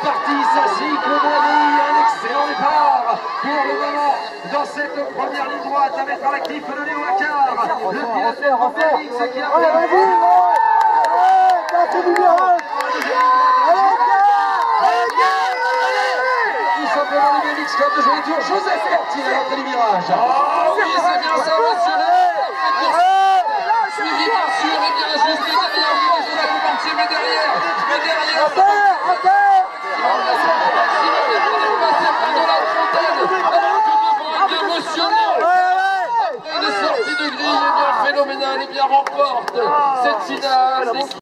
parti, ça cycle de la grille, un excellent départ pour le moment dans cette première ligne droite à mettre à l'actif de Léo Accar, le pilote de Félix qui a tout simplement le Félix comme de jouer tour, Joseph Cartier à l'entrée du virage. Oh oui, c'est bien ça, monsieur. Suivi bien sûr, et bien ajusté derrière, je la coupe entier, mais derrière. Une sortie de grille, et bien phénoménale, et bien remporte cette finale.